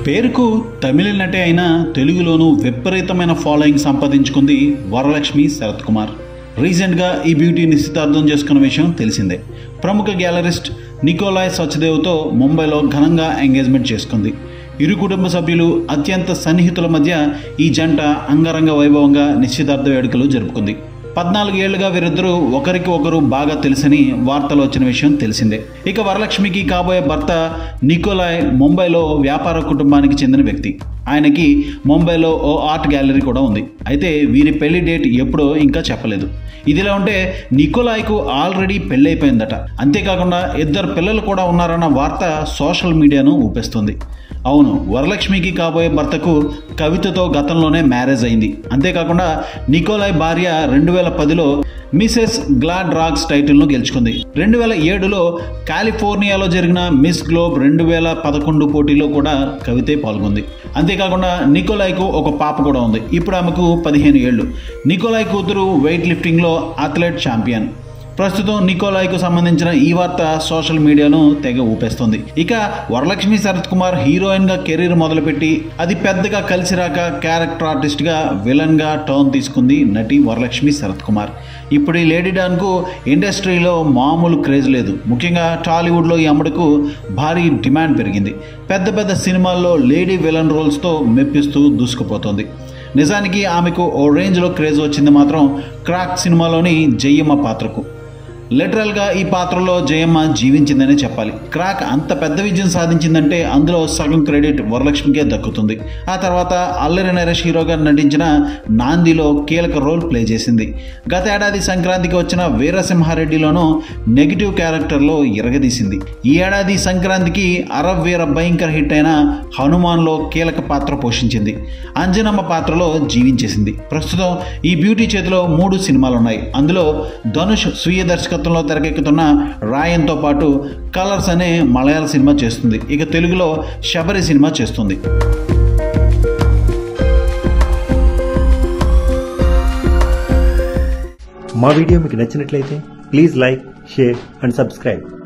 పేరుకు తమిళ నటి అయినా తెలుగులోనూ విపరీతమైన ఫాలోయింగ్ సంపాదించుకుంది వరలక్ష్మి శరత్ కుమార్. రీసెంట్గా ఈ బ్యూటీ నిశ్చితార్థం చేసుకున్న విషయం తెలిసిందే. ప్రముఖ గ్యాలరిస్ట్ నికోలాయ్ సచ్దేవ్తో ముంబైలో ఘనంగా ఎంగేజ్మెంట్ చేసుకుంది. ఇరు కుటుంబ సభ్యులు అత్యంత సన్నిహితుల మధ్య ఈ జంట అంగరంగ వైభవంగా నిశ్చితార్థ వేడుకలు జరుపుకుంది. 14 ఏళ్లుగా వీరిద్దరూ ఒకరికి ఒకరు బాగా తెలుసని వార్తలు వచ్చిన విషయం తెలిసిందే. ఇక వరలక్ష్మికి కాబోయే భర్త నికోలాయ్ ముంబైలో వ్యాపార కుటుంబానికి చెందిన వ్యక్తి. ఆయనకి ముంబైలో ఓ ఆర్ట్ గ్యాలరీ కూడా ఉంది. అయితే వీరి పెళ్లి డేట్ ఎప్పుడో ఇంకా చెప్పలేదు. ఇదిలా ఉంటే నికోలాయ్కు ఆల్రెడీ పెళ్ళైపోయిందట. అంతేకాకుండా 2 పిల్లలు కూడా ఉన్నారన్న వార్త సోషల్ మీడియాను ఊపేస్తుంది. అవును, వరలక్ష్మికి కాబోయే భర్తకు కవితతో గతంలోనే మ్యారేజ్ అయింది. అంతేకాకుండా నికోలాయ్ భార్య 2010లో మిసెస్ గ్లాడ్ రాక్స్ టైటిల్ను గెలుచుకుంది. 2007లో కాలిఫోర్నియాలో జరిగిన మిస్ గ్లోబ్ 2011 పోటీలో కూడా కవితే పాల్గొంది. అంతేకాకుండా నికోలాయ్కు ఒక పాప కూడా ఉంది. ఇప్పుడు ఆమెకు 15 ఏళ్ళు. నికోలాయ్ కూతురు వెయిట్ లిఫ్టింగ్లో అథ్లెట్ ఛాంపియన్. ప్రస్తుతం నికోలాయ్కు సంబంధించిన ఈ వార్త సోషల్ మీడియాను తెగ ఊపేస్తుంది. ఇక వరలక్ష్మి శరత్ కుమార్ హీరోయిన్గా కెరీర్ మొదలుపెట్టి అది పెద్దగా కలిసి రాక క్యారెక్టర్ ఆర్టిస్ట్గా విలన్గా టర్న్ తీసుకుంది నటి వరలక్ష్మి శరత్ కుమార్. ఇప్పుడు ఈ లేడీ డాన్కు ఇండస్ట్రీలో మామూలు క్రేజ్ లేదు. ముఖ్యంగా టాలీవుడ్లో ఈ అమ్మడుకు భారీ డిమాండ్ పెరిగింది. పెద్ద పెద్ద సినిమాల్లో లేడీ విలన్ రోల్స్తో మెప్పిస్తూ దూసుకుపోతుంది. నిజానికి ఆమెకు ఓ రేంజ్లో క్రేజ్ వచ్చింది మాత్రం క్రాక్ సినిమాలోని జయమ్మ పాత్రకు. లిటరల్గా ఈ పాత్రలో జయమ్మ జీవించిందనే చెప్పాలి. క్రాక్ అంత పెద్ద విజయం సాధించిందంటే అందులో సగం క్రెడిట్ వరలక్ష్మికే దక్కుతుంది. ఆ తర్వాత అల్లరి నరేష్ హీరోగా నటించిన నాందిలో కీలక రోల్ ప్లే చేసింది. గత ఏడాది సంక్రాంతికి వచ్చిన వీరసింహారెడ్డిలోనూ నెగిటివ్ క్యారెక్టర్లో ఇరగదీసింది. ఈ ఏడాది సంక్రాంతికి అరవ్ వీర భయంకర్ హిట్ అయిన హనుమాన్లో కీలక పాత్ర పోషించింది. అంజనమ్మ పాత్రలో జీవించేసింది. ప్రస్తుతం ఈ బ్యూటీ చేతిలో 3 సినిమాలున్నాయి. అందులో ధనుష్ స్వీయ దర్శకత్వంలో తెరకెక్కుతున్న రాయన్తో పాటు కలర్స్ అనే మలయాళ సినిమా చేస్తుంది. ఇక తెలుగులో శబరి సినిమా చేస్తుంది. మా వీడియో మీకు నచ్చినట్లయితే please like, share and subscribe.